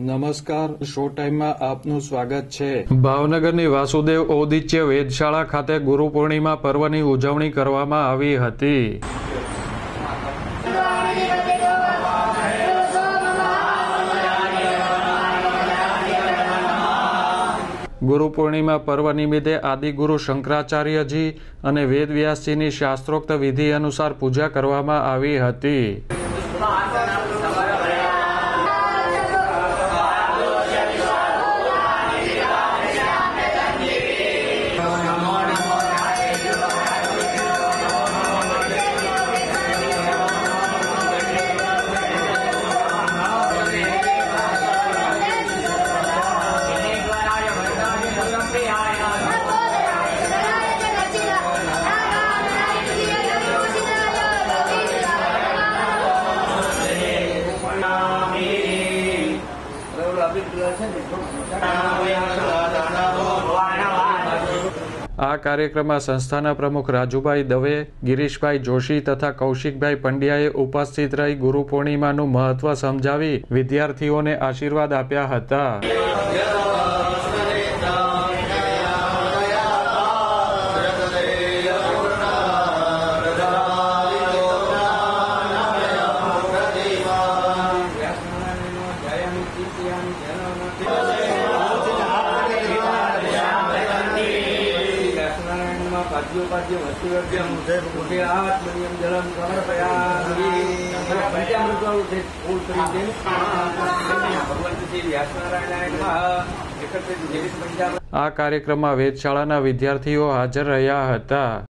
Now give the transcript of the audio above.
નમસ્કાર, શો ટાઈમમાં આપનું સ્વાગત છે। ભાવનગરની વાસુદેવ ઔદિત્ય વેધશાળા ખાતે ગુરુ પૂર્ણિમા પર્વની ઉજવણી કરવામાં આવી હતી। ગુરુ પૂર્ણિમા પર્વ નિમિત્તે આદિગુરુ શંકરાચાર્યજી અને વેદવ્યાસજીની શાસ્ત્રોક્ત વિધિ અનુસાર પૂજા કરવામાં આવી હતી। આ કાર્યક્રમમાં સંસ્થાના પ્રમુખ રાજુભાઈ દવે, ગિરીશભાઈ જોશી તથા કૌશિકભાઈ પંડ્યાએ ઉપસ્થિત રહી ગુરુ પૂર્ણિમાનું મહત્વ સમજાવી વિદ્યાર્થીઓને આશીર્વાદ આપ્યા હતા। આ કાર્યક્રમમાં વેધશાળાના વિદ્યાર્થીઓ હાજર રહ્યા હતા।